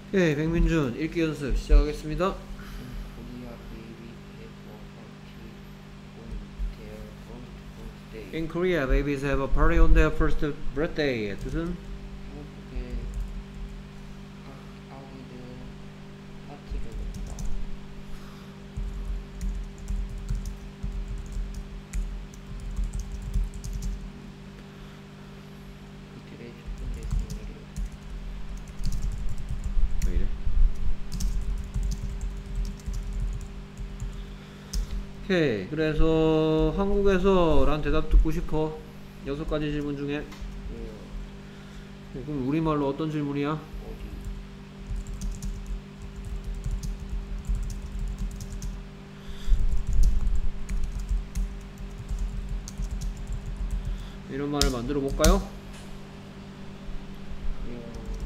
예, 백민준 읽기 연습 시작하겠습니다. In Korea, babies have a party on their first birthday. In Korea, babies have a party on their first birthday. 뜻은 한국의 아기들은 파티를 한다. 그들의 첫 번째 생일을 왜 이래? 오케이. 그래서 한국에서 란 대답 듣고 싶어. 6가지 질문 중에. 왜요? 그럼 우리말로 어떤 질문이야? 어디? 이런 말을 만들어 볼까요? 왜요?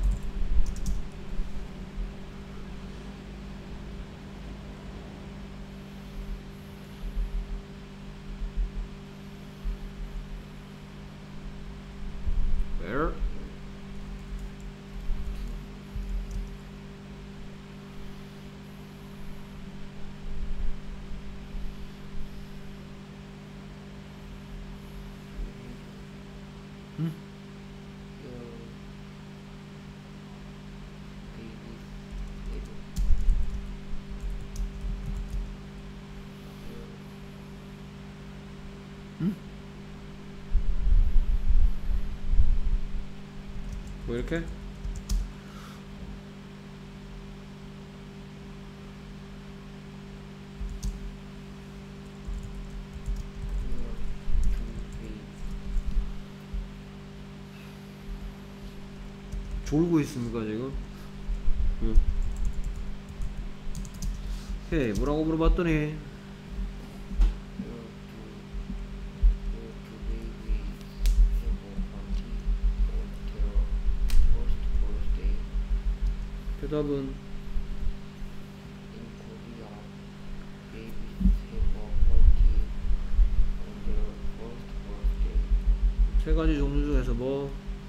Where? 응? 응? 뭐 이렇게? 졸고 있습니까 지금? 응. 오케이. 뭐라고 물어봤더니 대답은 세 가지 종류 중에서 뭐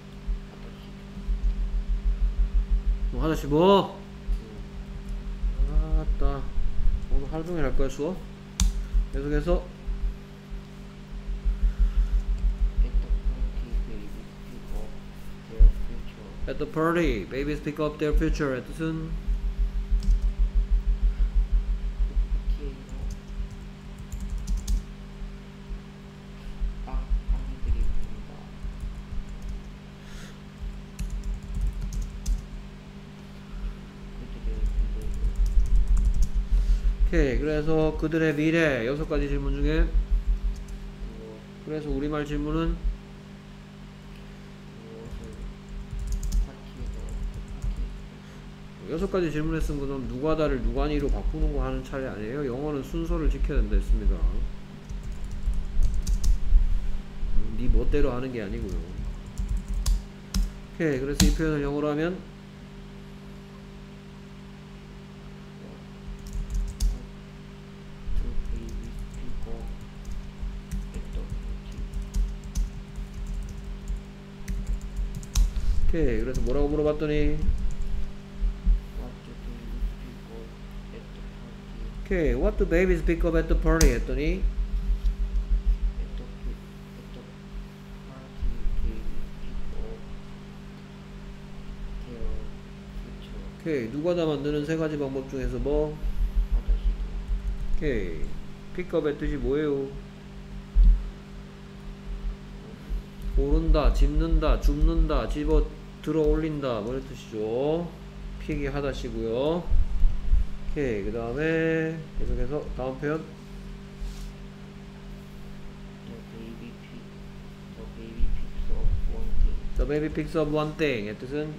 하나씩 뭐? 아따 오늘 하루 종일 할 거야 수업? 계속해서 At the party, babies pick up their future. 뜻은 오케이. 그래서 그들의 미래 6가지 질문 중에 그래서 우리말 질문은 6가지 질문에 쓴 거는 누가다를 누가니로 바꾸는 거 하는 차례 아니에요. 영어는 순서를 지켜야 된다 했습니다. 네 멋대로 하는 게 아니고요. 오케이. 그래서 이 표현을 영어로 하면 오케이. 그래서 뭐라고 물어봤더니 오케이. What do babies pick up at the party? 했더니 오케이. 누가다 만드는 세 가지 방법 중에서 뭐? 오케이. pick up의 뜻이 뭐예요? 고른다, 짚는다, 줍는다, 집어 들어 올린다 뭐 이런 뜻이죠. 픽이 하다시고요. 오케이. 그 다음에 계속해서 다음 표현 The baby picks up one thing 의 뜻은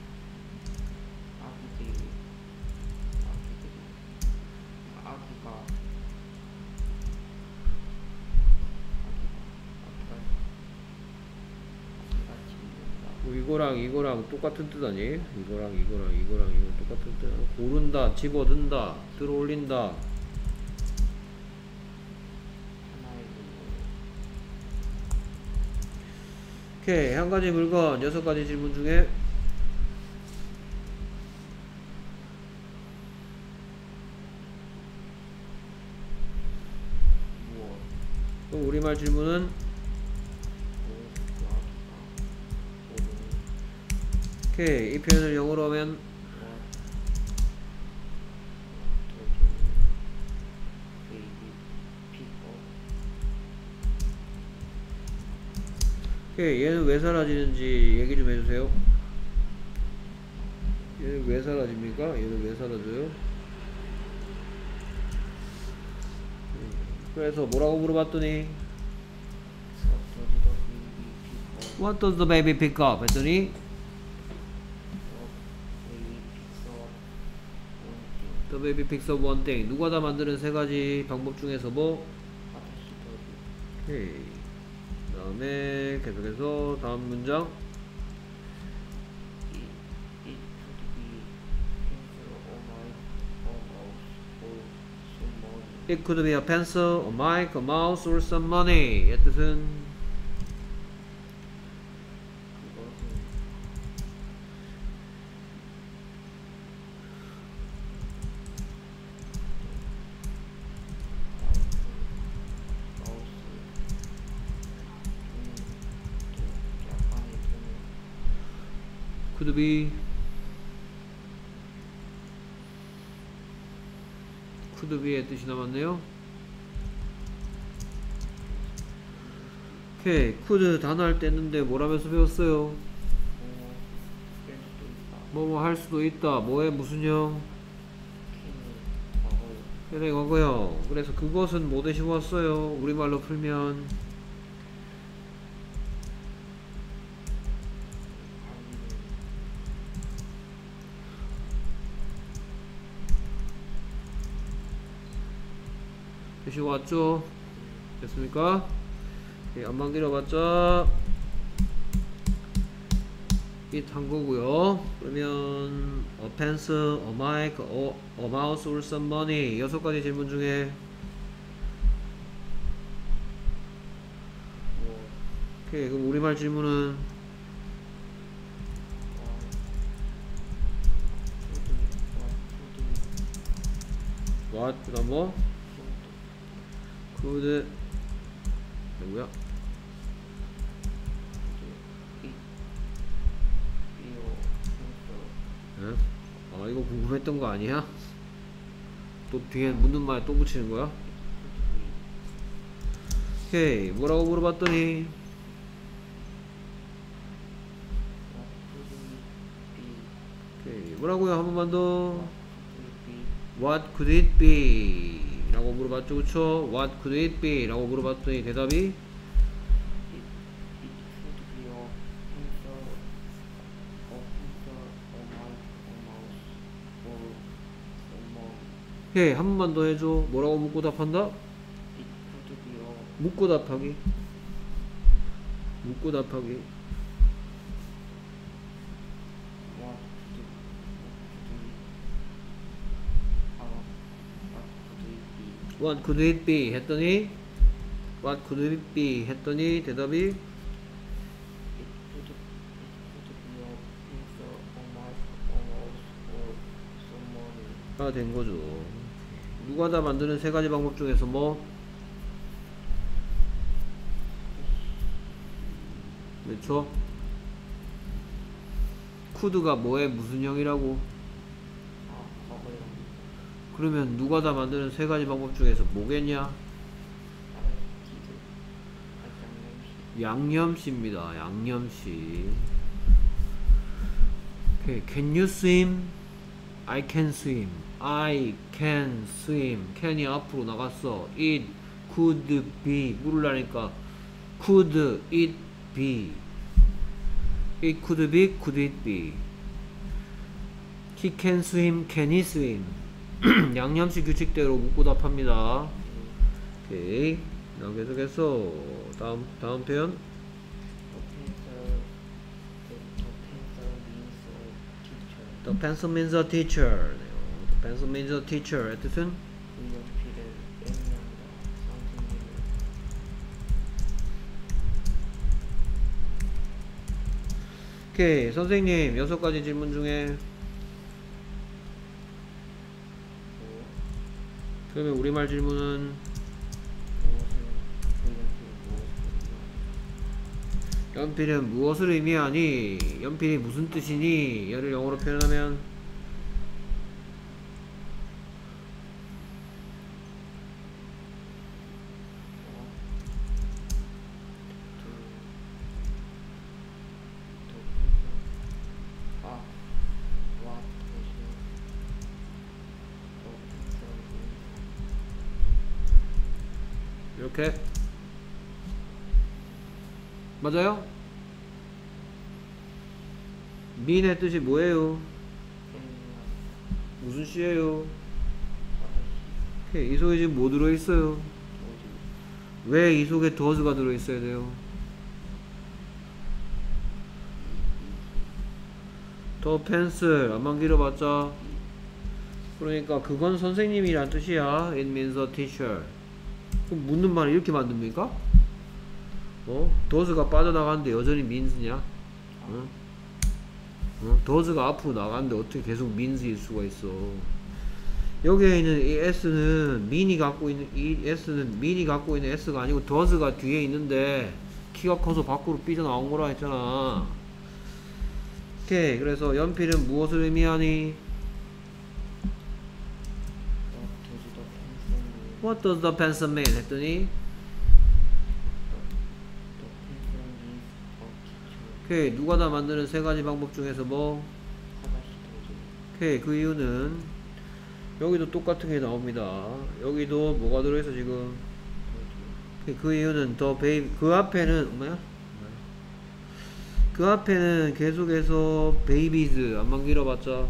뭐 이거랑 똑같은 뜻 아니에요? 이거랑 이거 똑같은 뜻. 고른다, 집어든다, 들어 올린다. 오케이. 한 가지 물건 6가지 질문 중에 그럼 우리말 질문은 오케이. 이 표현을 영어로 하면 오케이. 얘는 왜 사라지는지 얘기 좀 해주세요. 얘는 왜 사라집니까? 얘는 왜 사라져요? 그래서 뭐라고 물어봤더니 What does the baby pick up? 했더니 The baby picks up one thing. 누가 다 만드는 세 가지 방법 중에서 뭐? 오케이. 그 다음에 계속해서 다음 문장. It could be a pencil, a mic, a mouse, or some money. 의 뜻은 could be could be의 뜻이 남았네요. 오케이. could 단어 할 때 했는데 뭐라면서 배웠어요? 뭐뭐 할 수도 있다. 뭐에 무슨 형? 그래 거고요. 그래서 그것은 뭐 대신 왔어요? 우리말로 풀면 대신 왔죠? 됐습니까? 예, 안만 길어봤자 it 한 거고요. 그러면 a pencil, a mic, a mouse, or some money. 6가지 질문 중에 오케이. 그럼 우리말 질문은 what? 그 다음 뭐? could 누구야? 응? 아 이거 궁금했던 거 아니야? 또 뒤에 묻는 말 또 붙이는 거야? 오케이. 뭐라고 물어봤더니 오케이. 뭐라고요? 한 번만 더. What could it be? 라고 물어봤죠. 그쵸? What could it be? 라고 물어봤더니 대답이 오케이. 한 번만 더 해줘. 뭐라고 묻고 답한다? 묻고 답하기. 묻고 답하기. What could it be? 했더니 What could it be? 했더니 대답이 가 된 거죠. 누가 다 만드는 세 가지 방법 중에서 뭐? 그렇죠? could가 뭐의 무슨 형이라고? 그러면 누가 다 만드는 세 가지 방법 중에서 뭐겠냐? 양념씨입니다. 양념씨. 오케이. Can you swim? I can swim. I can swim. can이 앞으로 나갔어. It could be. 물으려니까 could it be. It could be. Could it be. He can swim. Can he swim? 양념식 규칙대로 묻고 답합니다. 오케이. 계속해서 다음 표현. The pencil means a teacher. The pencil means a teacher. 뜻은 오케이. 선생님 6가지 질문 중에 그러면 우리말 질문은 연필은 무엇을 의미하니? 연필이 무슨 뜻이니? 얘를 영어로 표현하면 이렇게 맞아요? mean의 뜻이 뭐예요? 무슨 시예요? 오케이. 이 속에 지금 뭐 들어있어요? 왜 이 속에 does가 들어있어야 돼요? 더 펜슬 안만 길어봤자 그러니까 그건 선생님이란 뜻이야. It means a teacher. 그럼 묻는 말을 이렇게 만듭니까? does가 빠져나가는데 여전히 means냐? does가 앞으로 나가는데 어떻게 계속 means일 수가 있어? 여기에 있는 이 s는 mean이 갖고 있는 이 s는 mean이 갖고 있는 s가 아니고 does가 뒤에 있는데 키가 커서 밖으로 삐져나온 거라 했잖아. 오케이. 그래서 연필은 무엇을 의미하니? What does the pencil mean? 했더니 오케이. 누가 다 만드는 세 가지 방법 중에서 뭐? 오케이. 그 이유는 여기도 똑같은 게 나옵니다. 여기도 뭐가 들어있어 지금? 오케이. 그 이유는 the baby 그 앞에는 뭐야? 그 앞에는 계속해서 babies 안만 길어봤자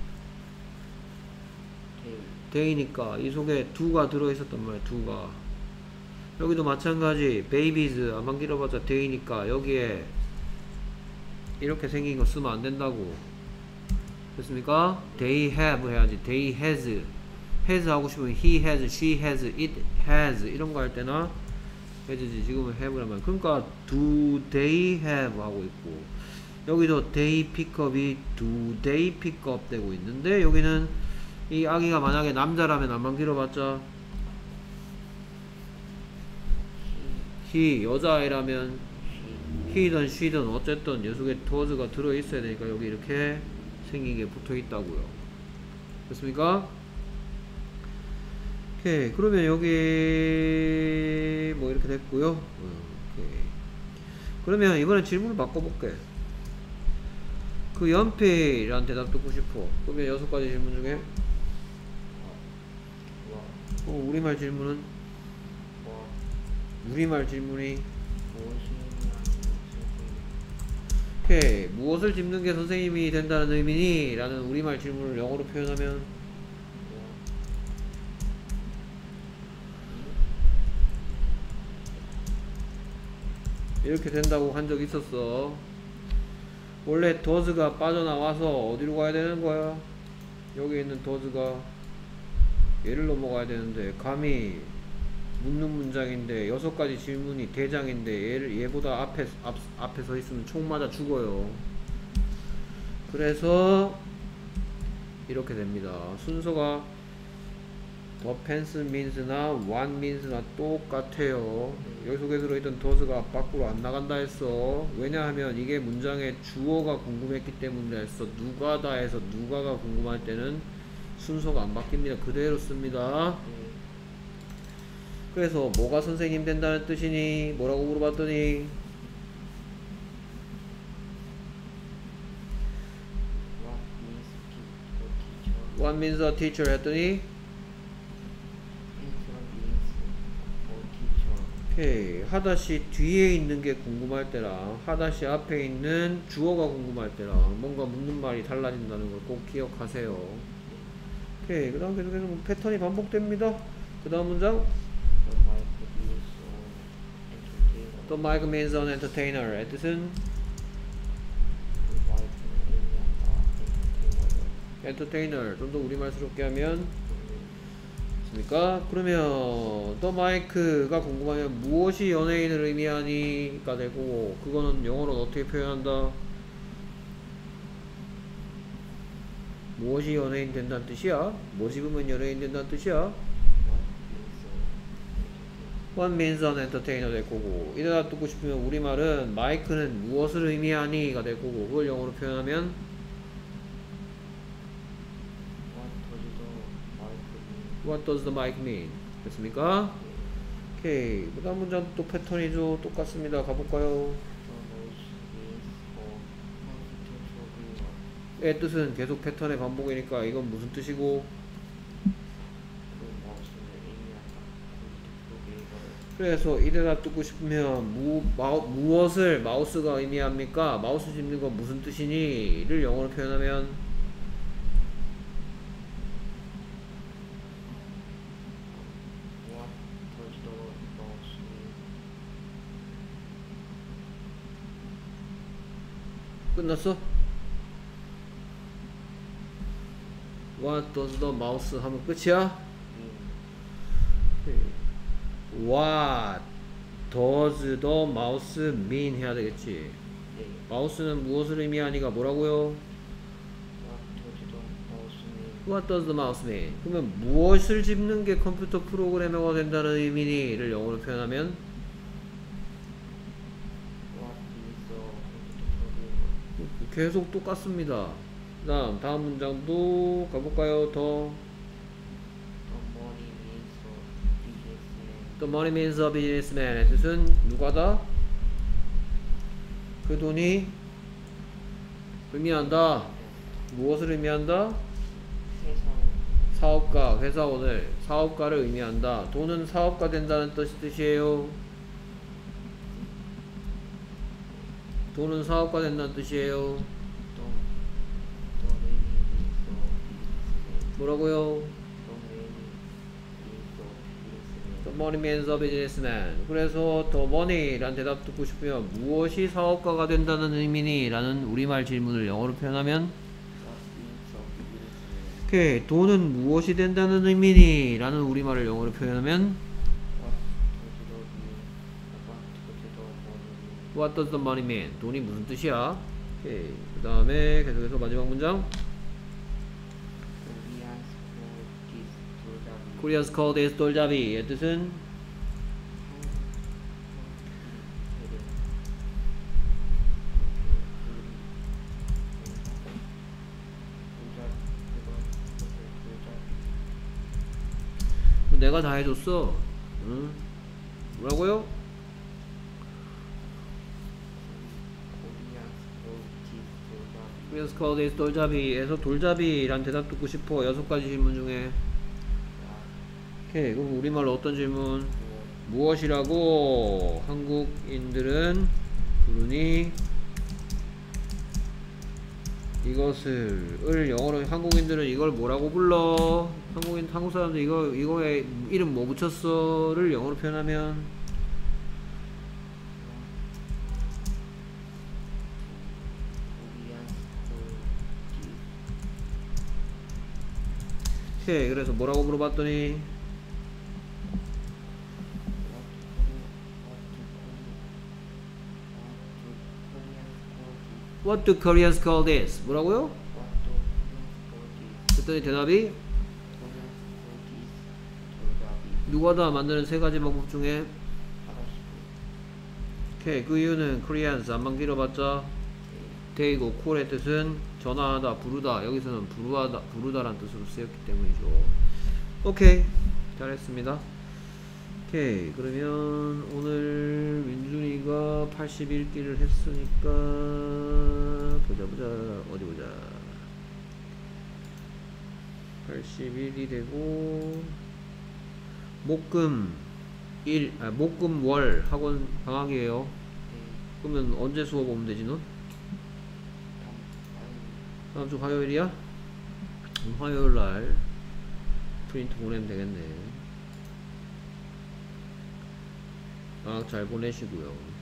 day니까 이 속에 do가 들어있었단 말이야. do가 여기도 마찬가지 babies 안만 길어봤자 day니까 여기에 이렇게 생긴 거 쓰면 안 된다고. 됐습니까? they have 해야지. they has 하고 싶으면 he has, she has, it has 이런 거 할 때나 해주지. 지금은 have란 말이야. 그러니까 do they have 하고 있고 여기도 they pick up이 do they pick up 되고 있는데 여기는 이 아기가 만약에 남자라면 안만 길어봤자 he 여자아이라면 he든 she든 어쨌든 녀석에 does가 들어있어야 되니까 여기 이렇게 생긴 게 붙어 있다고요. 됐습니까? 오케이. 그러면 여기 뭐 이렇게 됐고요. 오케이. 그러면 이번에 질문을 바꿔볼게. 그 연필이란 대답 듣고 싶어. 그러면 6가지 질문 중에 우리말 질문은? 우리말 질문이 오케이. 무엇을 짚는 게 선생님이 된다는 의미니? 라는 우리말 질문을 영어로 표현하면 이렇게 된다고 한 적 있었어. 원래 does가 빠져나와서 어디로 가야 되는 거야? 여기 있는 does가 얘를 넘어가야 되는데 감히 묻는 문장인데 6가지 질문이 대장인데 얘보다 앞에 서 있으면 총 맞아 죽어요. 그래서 이렇게 됩니다. 순서가 the pencil means나 one means나 똑같아요. 여기 속에 들어있던 does가 밖으로 안 나간다 했어. 왜냐하면 이게 문장의 주어가 궁금했기 때문에 했어. 누가다 해서 누가가 궁금할 때는 순서가 안 바뀝니다. 그대로 씁니다. 그래서 뭐가 선생님 된다는 뜻이니? 뭐라고 물어봤더니 What means a teacher? 했더니 오케이. 하다시 뒤에 있는 게 궁금할 때랑 하다시 앞에 있는 주어가 궁금할 때랑 뭔가 묻는 말이 달라진다는 걸 꼭 기억하세요. 오케이. 그 다음 계속해서 패턴이 반복됩니다. 그 다음 문장 The mic means an entertainer. 뜻은 entertainer. 좀 더 우리말스럽게 하면 됐습니까? 그러면 the mic가 궁금하면 무엇이 연예인을 의미하니가 되고 그거는 영어로는 어떻게 표현한다? 무엇이 연예인 된다는 뜻이야? 뭐 집으면 연예인 된다는 뜻이야? What means an entertainer 될 거고, 이래다 듣고 싶으면 우리말은 마이크는 무엇을 의미하니가 될 거고, 그걸 영어로 표현하면 What does the What does the mic mean? mic mean? 됐습니까? 오케이. 그 다음 문장 또 패턴이죠. 똑같습니다. 가볼까요? The 의 noise means for comfortable. 뜻은 계속 패턴의 반복이니까 이건 무슨 뜻이고? 그 마우스를 의미한다. comfortable. 그래서 이래다 듣고 싶으면 무엇을 마우스가 의미합니까? 마우스 집는 건 무슨 뜻이니? 를 영어로 표현하면 What does the mouse mean? 끝났어? What does the mouse 하면 끝이야? mean? What does the mouse mean 해야 되겠지. 네. 마우스는 무엇을 의미하니가 뭐라고요? What does the mouse mean? What does the mouse mean? 그러면 무엇을 집는 게 컴퓨터 프로그래머가 된다는 의미니를 영어로 표현하면 What is the computer program? 계속 똑같습니다. 다음 문장도 가볼까요? 더 The money means The money means for businessman. a businessman의 뜻은 누가다? 그 돈이 의미한다. 무엇을 의미한다? 세상 사업가, 회사원을, 사업가를 의미한다. 돈은 사업가 된다는 뜻이에요. 돈은 사업가 된다는 뜻이에요. the money means for businessman. 뭐라고요? The money means a businessman. 그래서 the money란 대답 듣고 싶으면 무엇이 사업가가 된다는 의미니? 라는 우리말 질문을 영어로 표현하면 오케이. 돈은 무엇이 된다는 의미니? 라는 우리말을 영어로 표현하면 What does the money mean? 돈이 무슨 뜻이야? 오케이. 그 다음에 계속해서 마지막 문장 Koreans call this 돌잡이의 뜻은 내가 다 해줬어. 응? 뭐라고요? Koreans call this 돌잡이에서 돌잡이란 대답 듣고 싶어. 6가지 질문 중에 오케이. 그럼 우리말로 어떤 질문? 무엇이라고 한국인들은 부르니? 이것을 영어로 한국인들은 이걸 뭐라고 불러? 한국 사람들 이거에 이름 뭐 붙였어를 영어로 표현하면 오케이. 그래서 뭐라고 물어봤더니 What do Koreans call this? 뭐라고요? 그랬더니 대답이 누가 다 만드는 3가지 방법 중에 오케이. 그 이유는 Koreans 안만 길어봤자 데이고 콜의 뜻은 전화하다, 부르다. 여기서는 부르다란 뜻으로 쓰였기 때문이죠. 오케이. 잘했습니다. 오케이. 그러면 오늘 민준이가 81기를 했으니까 보자 어디 보자. 81이 되고 목금 월 학원 방학이에요. 그러면 언제 수업 오면 되지 넌? 다음 주 화요일이야? 화요일날 프린트 보내면 되겠네. 방학 잘 보내시고요.